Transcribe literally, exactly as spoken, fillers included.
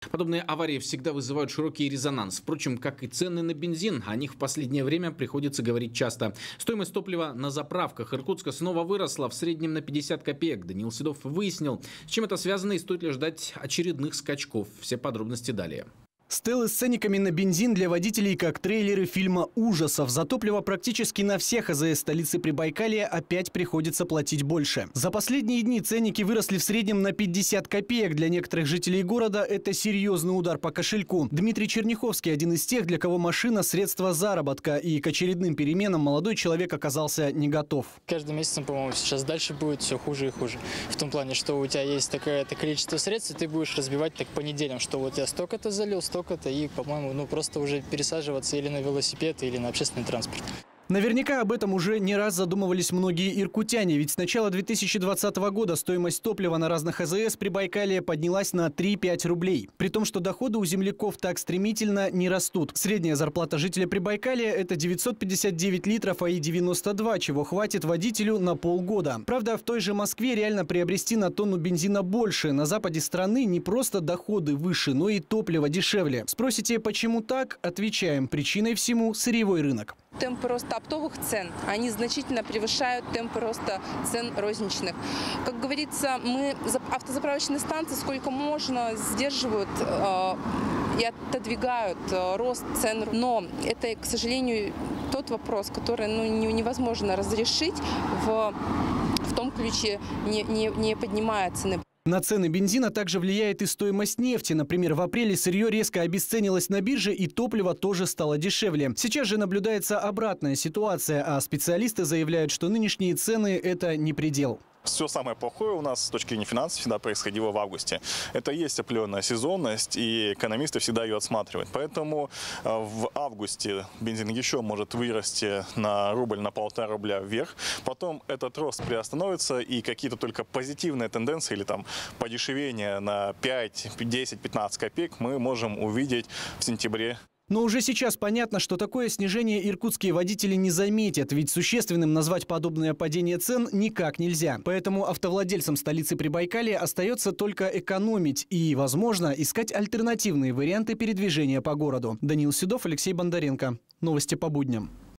Подобные аварии всегда вызывают широкий резонанс. Впрочем, как и цены на бензин, о них в последнее время приходится говорить часто. Стоимость топлива на заправках Иркутска снова выросла в среднем на пятьдесят копеек. Даниил Седов выяснил, с чем это связано и стоит ли ждать очередных скачков. Все подробности далее. Стелы с ценниками на бензин для водителей как трейлеры фильма ужасов. За топливо практически на всех а зэ эс столицы Прибайкалья опять приходится платить больше. За последние дни ценники выросли в среднем на пятьдесят копеек. Для некоторых жителей города это серьезный удар по кошельку. Дмитрий Черняховский один из тех, для кого машина – средство заработка. И к очередным переменам молодой человек оказался не готов. Каждым месяцем, по-моему, сейчас дальше будет все хуже и хуже. В том плане, что у тебя есть такое-то количество средств, и ты будешь разбивать так по неделям, что вот я столько-то залил, столько то и, по-моему, ну просто уже пересаживаться или на велосипед, или на общественный транспорт. Наверняка об этом уже не раз задумывались многие иркутяне, ведь с начала две тысячи двадцатого года стоимость топлива на разных а зэ эс Прибайкалья поднялась на три-пять рублей. При том, что доходы у земляков так стремительно не растут. Средняя зарплата жителя Прибайкалья – это девятьсот пятьдесят девять литров АИ девяносто два, чего хватит водителю на полгода. Правда, в той же Москве реально приобрести на тонну бензина больше. На западе страны не просто доходы выше, но и топливо дешевле. Спросите, почему так? Отвечаем: причиной всему сырьевой рынок. Темпы роста оптовых цен, они значительно превышают темпы роста цен розничных. Как говорится, мы, автозаправочные станции, сколько можно, сдерживают э, и отодвигают э, рост цен. Но это, к сожалению, тот вопрос, который ну, невозможно разрешить в, в том ключе, не, не, не поднимая цены. На цены бензина также влияет и стоимость нефти. Например, в апреле сырье резко обесценилось на бирже, и топливо тоже стало дешевле. Сейчас же наблюдается обратная ситуация, а специалисты заявляют, что нынешние цены – это не предел. Все самое плохое у нас с точки зрения финансов всегда происходило в августе. Это есть определенная сезонность, и экономисты всегда ее отсматривают. Поэтому в августе бензин еще может вырасти на рубль, на полтора рубля вверх. Потом этот рост приостановится, и какие-то только позитивные тенденции или там подешевение на пять, десять, пятнадцать копеек мы можем увидеть в сентябре. Но уже сейчас понятно, что такое снижение иркутские водители не заметят, ведь существенным назвать подобное падение цен никак нельзя. Поэтому автовладельцам столицы Прибайкалья остается только экономить и, возможно, искать альтернативные варианты передвижения по городу. Даниил Седов, Алексей Бондаренко. Новости по будням.